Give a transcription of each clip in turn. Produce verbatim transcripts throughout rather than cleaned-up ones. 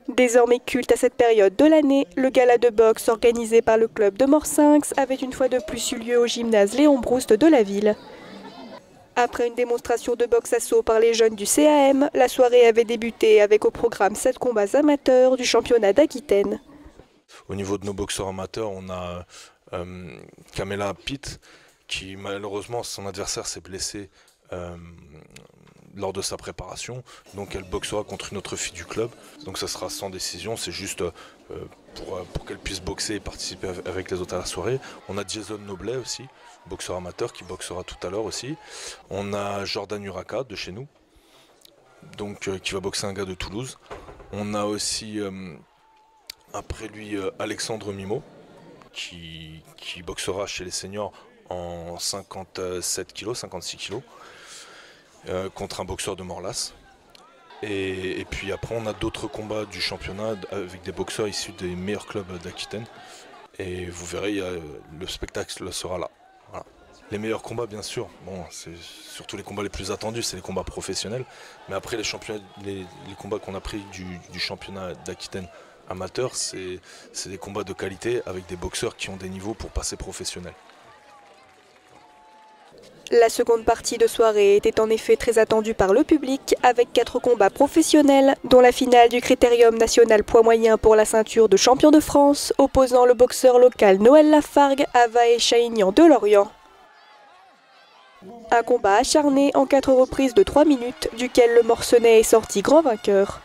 Désormais culte à cette période de l'année, le gala de boxe organisé par le club de Morsinx avait une fois de plus eu lieu au gymnase Léon Brouste de la ville. Après une démonstration de boxe assaut par les jeunes du C A M, la soirée avait débuté avec au programme sept combats amateurs du championnat d'Aquitaine. Au niveau de nos boxeurs amateurs, on a euh, Kamela Pitt, qui malheureusement son adversaire s'est blessé euh, lors de sa préparation, donc elle boxera contre une autre fille du club, donc ça sera sans décision, c'est juste euh, pour, pour qu'elle puisse boxer et participer avec les autres à la soirée. On a Jason Noblet aussi, boxeur amateur qui boxera tout à l'heure aussi. On a Jordan Uraka de chez nous, donc euh, qui va boxer un gars de Toulouse. On a aussi euh, après lui euh, Alexandre Mimo qui, qui boxera chez les seniors en cinquante-sept kilos, cinquante-six kilos. Euh, contre un boxeur de Morlas. Et, et puis après on a d'autres combats du championnat avec des boxeurs issus des meilleurs clubs d'Aquitaine. Et vous verrez, il y a, le spectacle sera là. Voilà. Les meilleurs combats bien sûr, bon, c'est surtout les combats les plus attendus, c'est les combats professionnels. Mais après les, les, les combats qu'on a pris du, du championnat d'Aquitaine amateur, c'est des combats de qualité avec des boxeurs qui ont des niveaux pour passer professionnels. La seconde partie de soirée était en effet très attendue par le public, avec quatre combats professionnels, dont la finale du Critérium national poids moyen pour la ceinture de champion de France, opposant le boxeur local Noël Lafargue à Vae Chaignan de Lorient. Un combat acharné en quatre reprises de trois minutes, duquel le Morcenais est sorti grand vainqueur.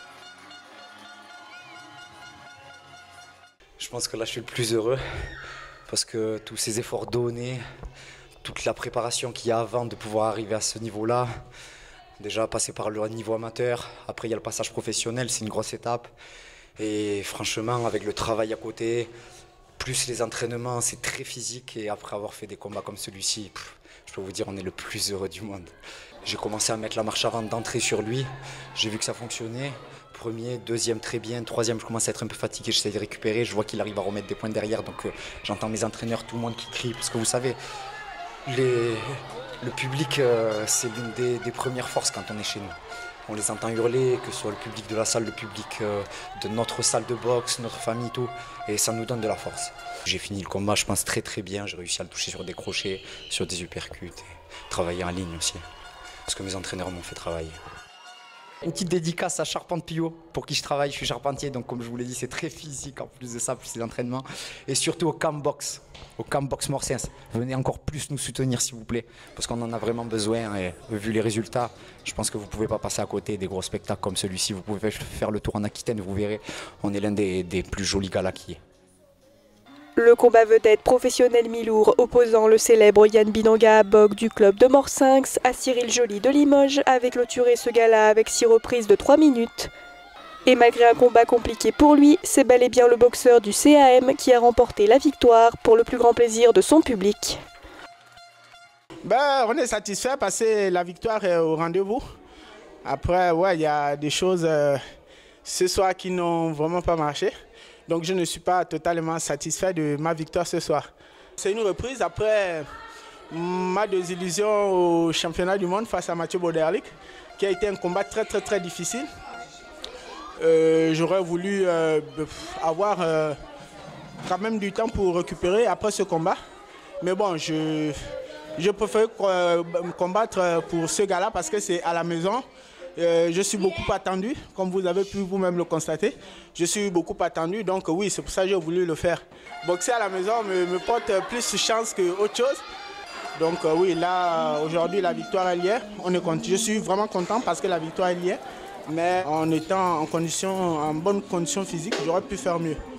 Je pense que là je suis le plus heureux, parce que tous ces efforts donnés, toute la préparation qu'il y a avant de pouvoir arriver à ce niveau-là, déjà passer par le niveau amateur, après il y a le passage professionnel, c'est une grosse étape. Et franchement, avec le travail à côté, plus les entraînements, c'est très physique. Et après avoir fait des combats comme celui-ci, je peux vous dire, on est le plus heureux du monde. J'ai commencé à mettre la marche avant d'entrer sur lui, j'ai vu que ça fonctionnait. Premier, deuxième très bien, troisième je commence à être un peu fatigué, j'essaie de récupérer, je vois qu'il arrive à remettre des points derrière, donc euh, j'entends mes entraîneurs, tout le monde qui crie, parce que vous savez, Les, le public, euh, c'est l'une des, des premières forces quand on est chez nous. On les entend hurler, que ce soit le public de la salle, le public euh, de notre salle de boxe, notre famille, tout. Et ça nous donne de la force. J'ai fini le combat, je pense, très très bien. J'ai réussi à le toucher sur des crochets, sur des uppercuts et travailler en ligne aussi. Parce que mes entraîneurs m'ont fait travailler. Une petite dédicace à Charpente Pillot, pour qui je travaille. Je suis charpentier, donc comme je vous l'ai dit, c'est très physique en plus de ça, plus les entraînements. Et surtout au Camp Box, au Camp Box Morsinx. Venez encore plus nous soutenir, s'il vous plaît, parce qu'on en a vraiment besoin. Et vu les résultats, je pense que vous ne pouvez pas passer à côté des gros spectacles comme celui-ci. Vous pouvez faire le tour en Aquitaine, vous verrez, on est l'un des, des plus jolis galas qui est. Le combat vedette professionnel mi-lourd opposant le célèbre Yann Binanga Abog du club de Morsinx à Cyril Joly de Limoges avait clôturé ce gala avec six reprises de trois minutes. Et malgré un combat compliqué pour lui, c'est bel et bien le boxeur du C A M qui a remporté la victoire pour le plus grand plaisir de son public. Ben, on est satisfait parce que la victoire est au rendez-vous. Après, ouais, il y a des choses euh, ce soir qui n'ont vraiment pas marché. Donc je ne suis pas totalement satisfait de ma victoire ce soir. C'est une reprise après ma désillusion au championnat du monde face à Mathieu Bauderlic, qui a été un combat très très très difficile. Euh, J'aurais voulu euh, avoir euh, quand même du temps pour récupérer après ce combat. Mais bon, je, je préfère combattre pour ce gars-là parce que c'est à la maison. Euh, je suis beaucoup attendu, comme vous avez pu vous-même le constater. Je suis beaucoup attendu, donc oui, c'est pour ça que j'ai voulu le faire. Boxer à la maison me, me porte plus chance qu'autre chose. Donc euh, oui, là, aujourd'hui, la victoire elle y est. On est content. Je suis vraiment content parce que la victoire elle y est. Mais en étant en, condition, en bonne condition physique, j'aurais pu faire mieux.